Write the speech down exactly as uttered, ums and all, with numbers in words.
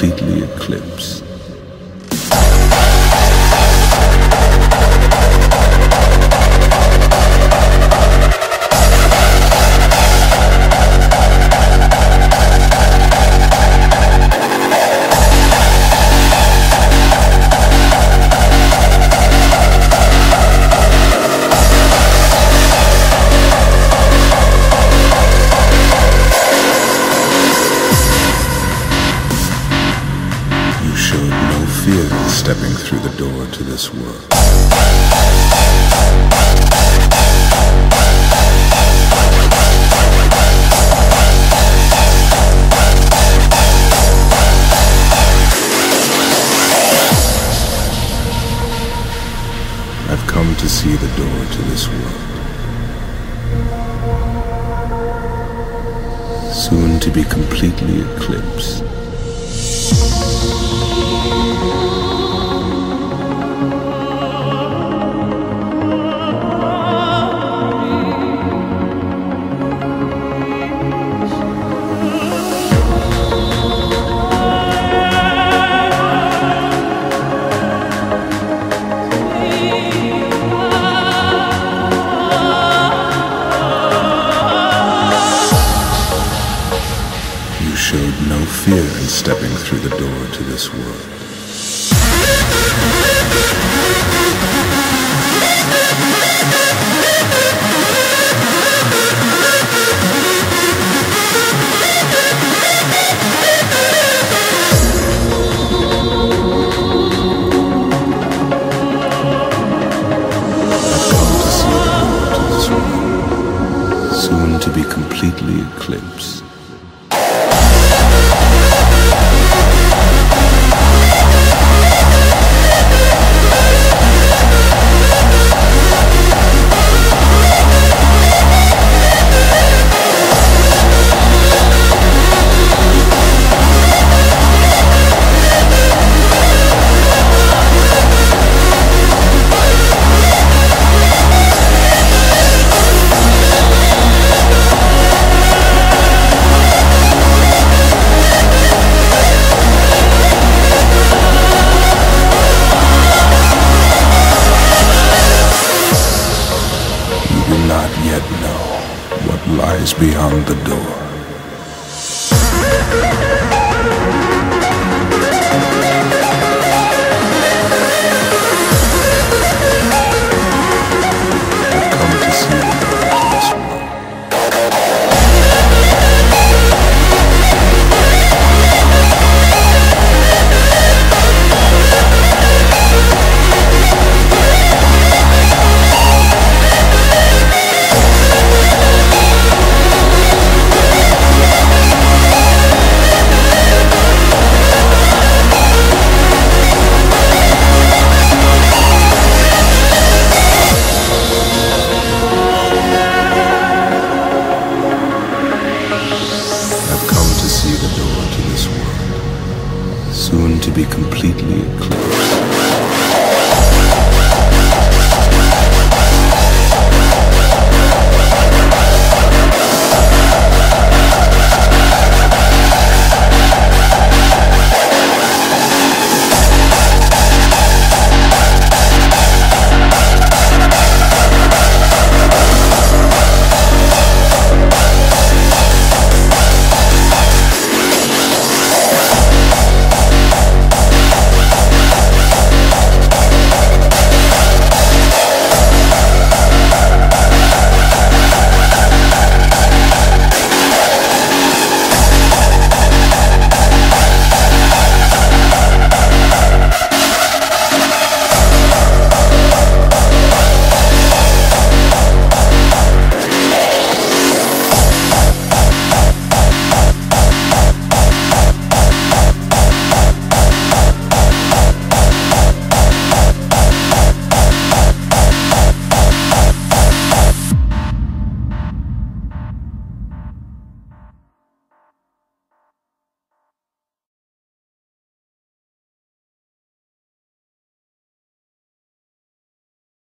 completely eclipse. Fear is stepping through the door to this world. I've come to see the door to this world, soon to be completely eclipsed. Showed no fear in stepping through the door to this world. I've come to see the door to this world, soon to be completely eclipsed. Not yet know what lies beyond the door. I've come to see the door to this world. Soon to be completely eclipsed.